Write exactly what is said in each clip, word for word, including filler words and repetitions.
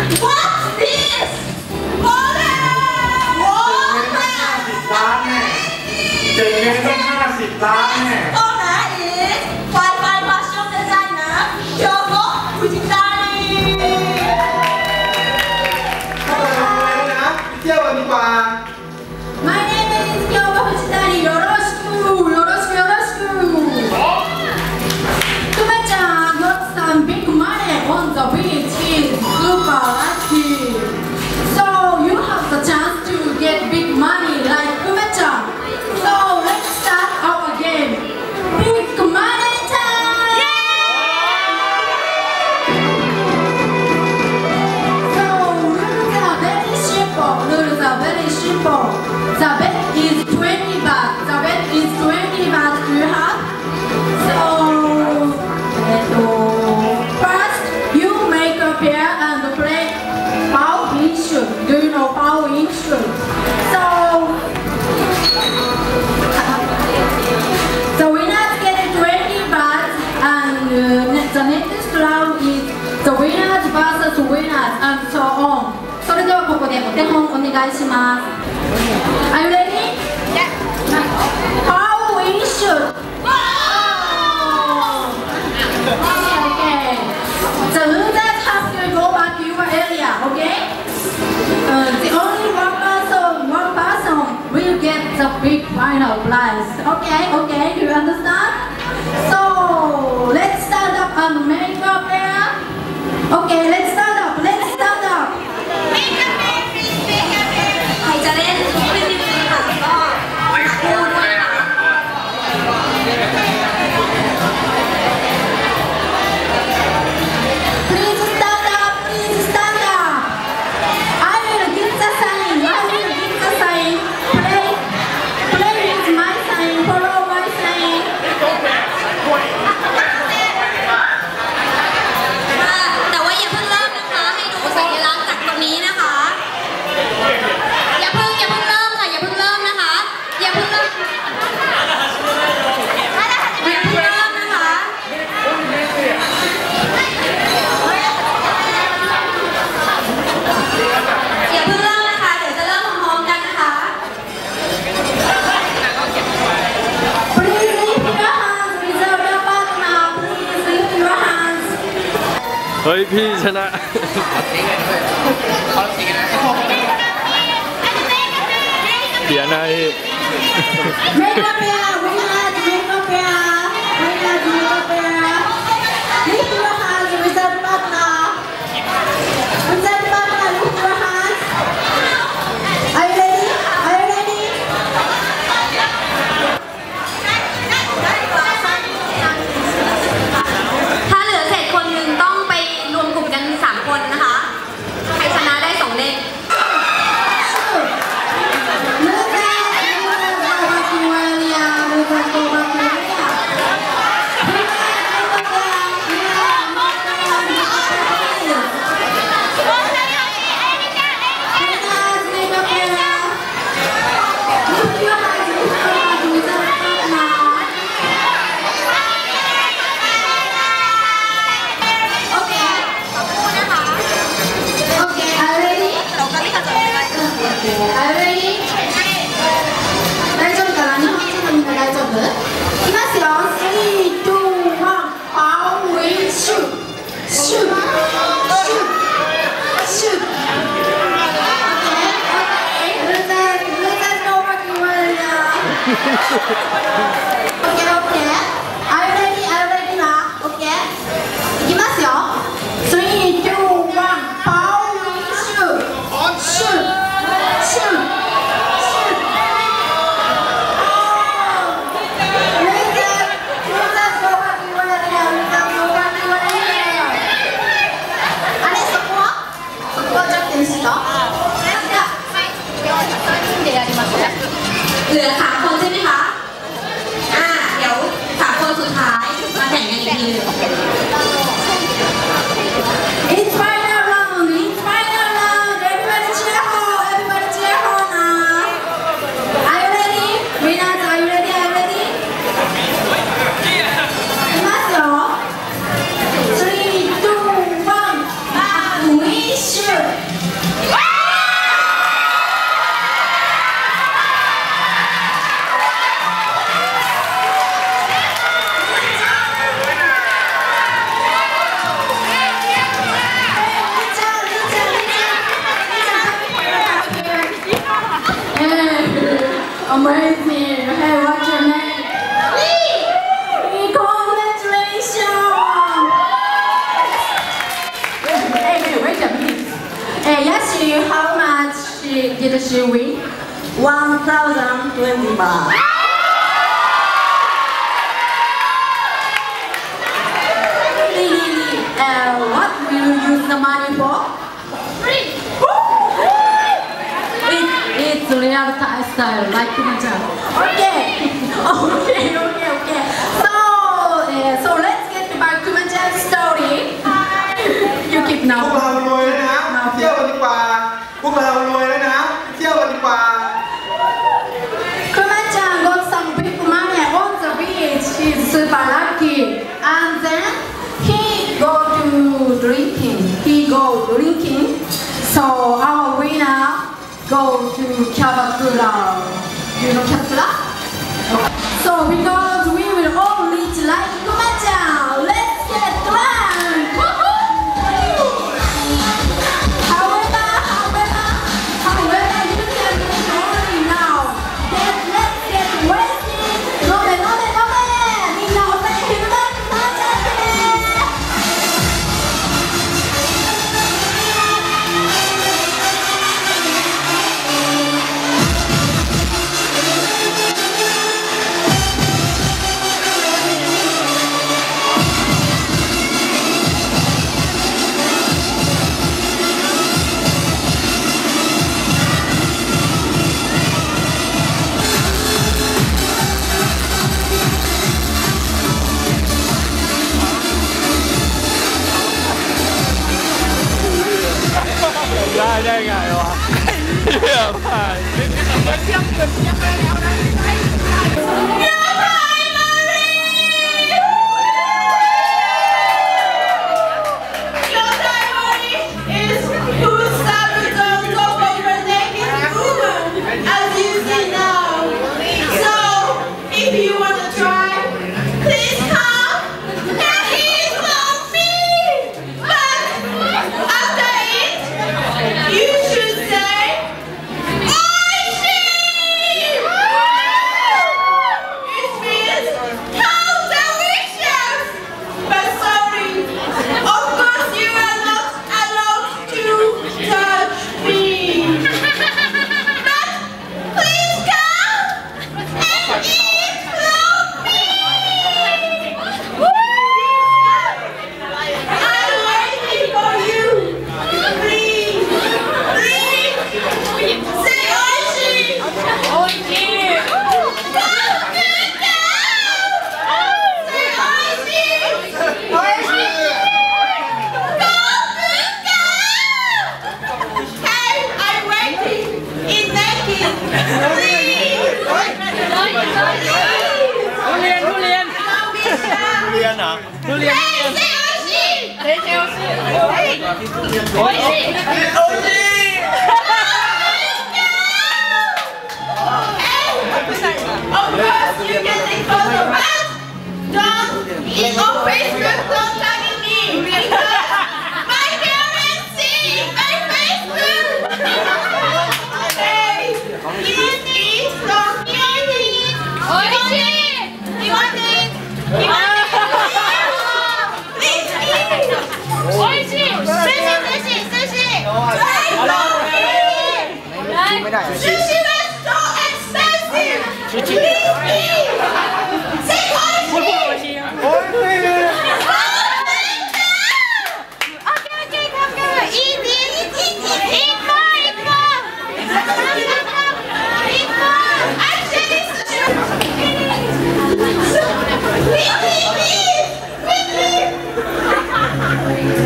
What's this? Portray! Portray! เจ็ดเมตรต้องห้าสิบล้านแน่ Portray is FaiFai fashion designer Kyoko Fujitani เข้าไปทำอะไรนะเที่ยวกันดีกว่า My name is Kyoko Fujitani よろしくよろしくよろしく Kume-chan got some big money on the beach is super lucky so you have the chance to get big money like Kume-chan so let's start our game Big Money Time! So rules are very simple. Rules are very simple. The bet is twenty baht. The bet is twenty baht. You have. So first you make a pair and play Bao Issue. Do you know Bao Issue? So the winners get twenty baht and uh, the next round is the winners versus winners and so on. それではここでお手本お願いします。Are you ready? Yeah. How we should. Okay. The losers have to go back to your area. Okay. Uh, the only one person, one person will get the big final prize. Okay, okay, do you understand? So let's stand up and make a pair. Okay, let's stand up. Let's stand up. Make a pair, please. Make a pair. ใครจะเล่นขึ้นนิดนึงค่ะก็พูดด้วยค่ะ Please stand up. Please stand up. I will give the sign. I will give the sign. Play, play with my sign. Follow my sign. แต่ว่าอย่าเพิ่งเริ่มนะคะให้ดูสัญลักษณ์จากตรงนี้นะคะอย่าเพิ่งอย่าเพิ่งเริ่มค่ะอย่าเพิ่งเริ่มนะคะอย่าเพิ่งเริ่มอย่าเพิ่งเริ่มนะคะอย่าเพิ่งเริ่มนะคะเดี๋ยวจะเริ่มพร้อมๆกันนะคะ Please lift your hands reserve your partner please lift your hands เฮ้ยพี่ชนะ เดี๋ยวนะพี่ Make a pair winners make a pair winners make a pair lift your hands reserve partner reserve partner lift your hands Are you ready? Are you ready? ถ้าเหลือเศษคนหนึ่งต้องไปรวมกลุ่มกันสามคนนะคะ ใครชนะได้สองเด้งOkay, okay. Are you ready? Are you ready now? Okay. いきますよ。three, two, one. Power shoot. Shoot. Shoot. Shoot. Losers, losers go back to your area. Losers go back to your area. あれそこは？そこはじゃんけんした？じゃあ、さんにんでやりましょう。เหลือสามคนใช่ไหมคะ อ่า เดี๋ยวสามคนสุดท้ายมาแข่งกันอีกที It's final round It's final round Everybody cheer for Everybody cheer for now Are you ready? Winners Are you ready? Are you ready? いきますよ three, two, one We shoot Amazing. Hey, what's your name? Lee. Lee, congratulations. Hey, hey, wait a minute. Hey, Yashi, how much did she win? one thousand twenty baht. Lee, Lee, Lee, uh, what will you use the money for? Free. It, it's real Thai style, like Kumajan. Okay. okay, okay, okay. So, uh, so let's get back to Kumajan's story. You keep พวก now. เรารวยแล้วนะเที่ยวกันดีกว่าพวกเรารวยแล้วนะเที่ยวกันดีกว่า Kumajan got some big money on the beach. He's super lucky. And then he go to drinking. He go drinking. So our winner go to Kabakura. You know Kabakura? Okay. So because we will all reach like Kumajan, let's get drunk. However, however, however, you can drink only now. Then let's get wasted. Nome, nome, nome. みんなお酒昼間に飲んじゃってね。 ได้ได้ไงวะเหี้ยผ่าน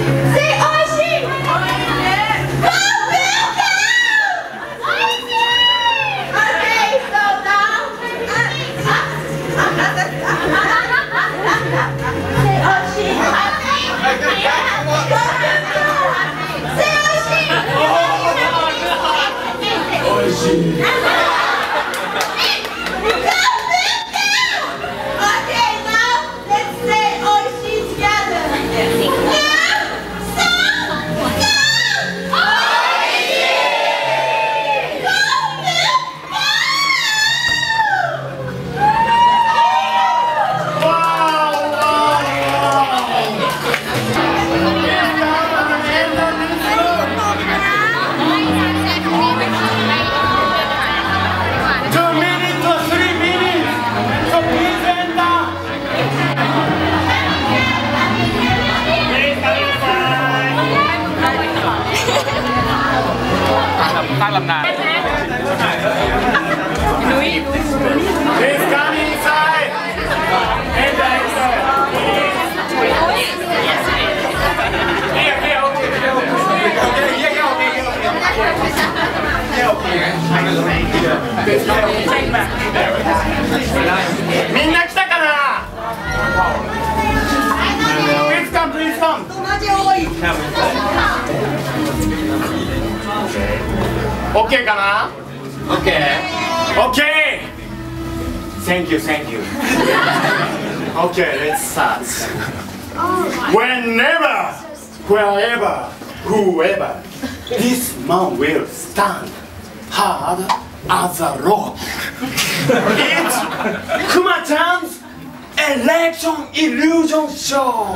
Say ตั้งลำนาน Please come inside. Enter inside. Here, here, okay, here, okay. Here, here, okay, here, okay. Take back. みんな来たかな Please come, please come. Okay かな Okay. Okay. Thank you, thank you. Okay, let's start. Whenever, wherever, whoever, this man will stand hard as a rock. It's Kuma-chan's election illusion show.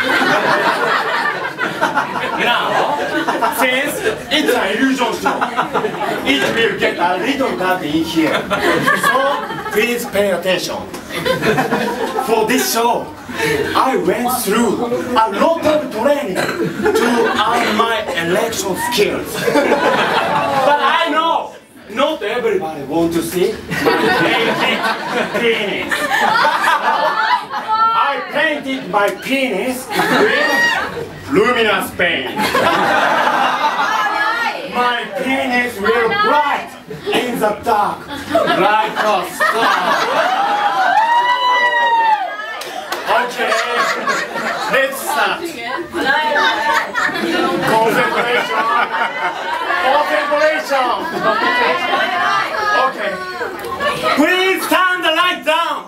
Now, since it's an illusion show, it will get a little dark in here. So please pay attention. For this show, I went through a lot of training to earn my election skills. But I know not everybody wants to see my naked penis. I painted my penis with luminous paint. My penis will bright in the dark like a star. Okay, let's start. Concentration. Concentration. Okay. Please turn the light down.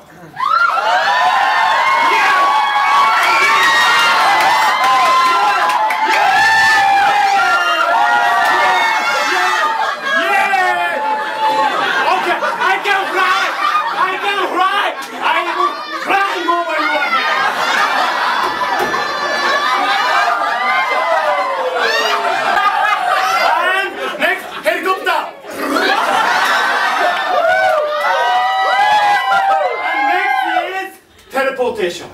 Teleportation.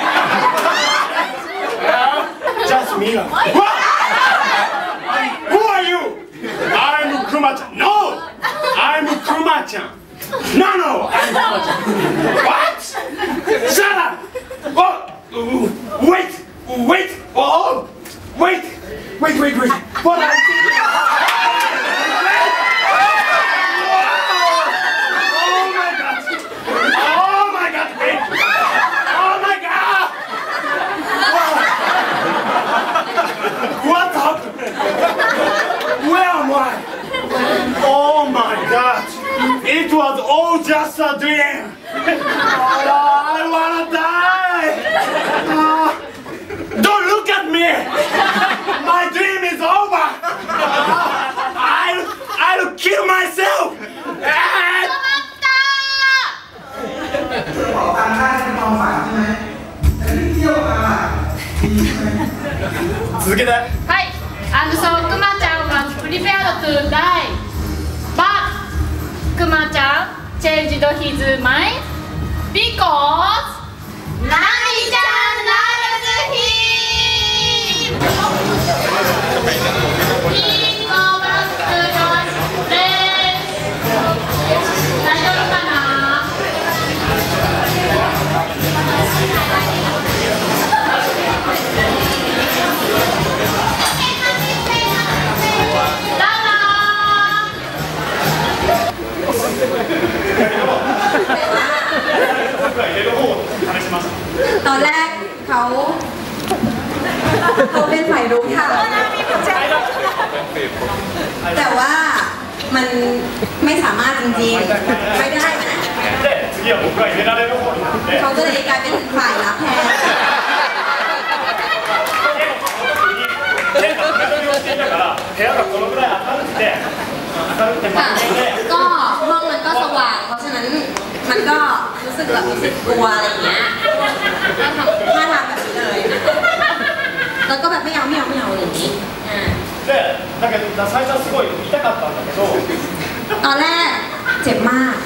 Now, just me. What? Who are you? I'm Kuma-chan. No! I'm Kuma-chan. No, no! I'm Kuma-chan. What? Shut up! Oh, wait! Wait! Oh! Wait! Wait, wait, wait! What are you thinking? What happened? Where am I? Oh my God! It was all just a dream! Oh, I wanna die! Uh, don't look at me! My dream is over! Uh, I'll, I'll kill myself! Uh, 続けて。はい。And so Kuma-chan was prepared to die, but Kuma-chan changed his mind because Nami-chan loves him. He goes to the place. 大丈夫かな？ ตอนแรกเขาเขาเป็นฝ่ายรุ้งค่ะแต่ว่ามันไม่สามารถจริงๆไม่ได้นะเขาก็เลยกลายเป็นฝ่ายรับแทนก็ห้องมันก็สว่างเพราะฉะนั้นมันก็รู้สึกแบบรู้สึกกลัวอะไรอย่างเงี้ยก็ทำท่าทางแบบนี้เลยแล้วก็แบบไม่เอาไม่เอาไม่เอาอย่างนี้ตอนแรกเจ็บมาก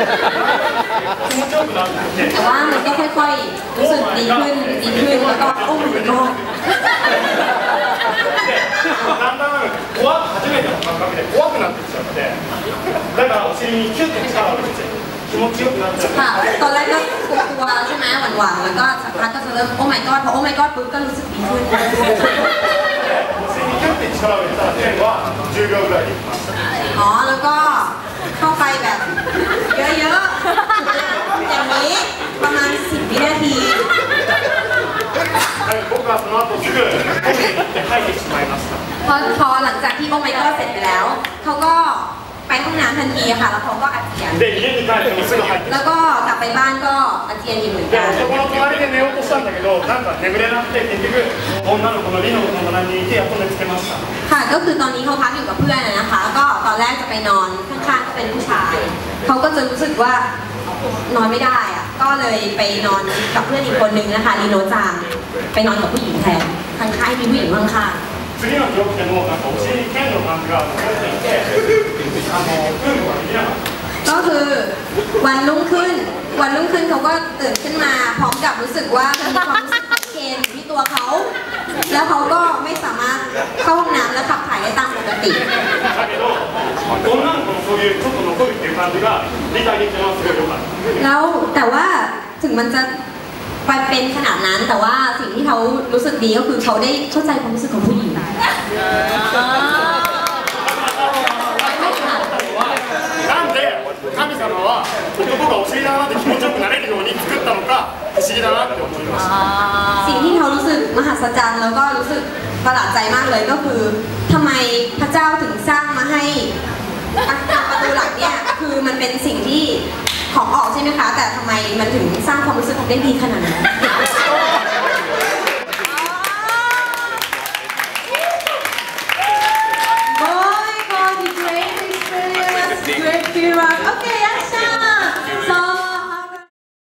แต่ว่ามันก็ค่อยๆรู้สึกดีขึ้นดีขึ้นแล้วก็โอ้ my god だんだん怖く初めての感覚で怖くなってきちゃってだからお尻にキュッと力を入れて気持ちよくなっちゃうค่ะตอนแรกก็กลัวๆใช่ไหมหวานๆแล้วก็สักพักก็จะเริ่มโอ้ my god พอโอ้ my god ปุ๊บก็รู้สึกดีขึ้นお尻にキュッて力を入れたら線はじゅうびょうぐらいでいきますอ๋อแล้วก็เข้าไปแบบเยอะๆอย่างนี้ประมาณสิบวินาที僕はその後すぐトイレに行って吐いてしまいましたพอพอหลังจากที่โอ้ my god เสร็จไปแล้วเขาก็ไปห้องน้ำทันทีค่ะแล้วเขาก็อาเจียนで家に帰ってもすぐ吐いてแล้วก็กลับไปบ้านก็อาเจียนอีกเหมือนでกันそこの隣で寝ようとしたんだけどなんか眠れなくて結局女の子のリノの隣にいてやっと寝つけましたค่ะก็คือตอนนี้เขาพักอยู่กับเพื่อนนะคะก็ตอนแรกจะไปนอนข้างๆก็เป็นผู้ชายเขาก็จะรู้สึกว่านอนไม่ได้อะก็เลยไปนอนกับเพื่อนอีกคนนึงนะคะลีโนจางไปนอนกับผู้หญิงแทนข้างๆมีผู้หญิงข้างๆ次の日起きてもなんかお尻に剣の感じが残っていてあのプールができなかったก็คือวันรุ่งขึ้นวันรุ่งขึ้นเขาก็ตื่นขึ้นมาพร้อมกับรู้สึกว่ามีความรู้สึกของเคนอยู่ที่ตัวเขาแล้วเขาก็ไม่สามารถเข้าห้องน้ำและขับถ่ายได้ตามปกติだけど女の子のそういうちょっと残るっていう感じが理解できてますすごい良かったแล้วแต่ว่าถึงมันจะไปเป็นขนาดนั้นแต่ว่าสิ่งที่เขารู้สึกดีก็คือเขาได้เข้าใจความรู้สึกของผู้หญิงなんで神様は男がお尻だなって気持ちよくなれるように作ったのか不思議だなって思いましたสิ่งที่เขารู้สึกมหัศจรรย์แล้วก็รู้สึกประหลาดใจมากเลยก็คือทำไมพระเจ้าถึงสร้างมาให้ประตูหลังเนี่ยคือมันเป็นสิ่งที่ของออกใช่ไหมคะแต่ทำไมมันถึงสร้างความรู้สึกได้ดีขนาดนั้น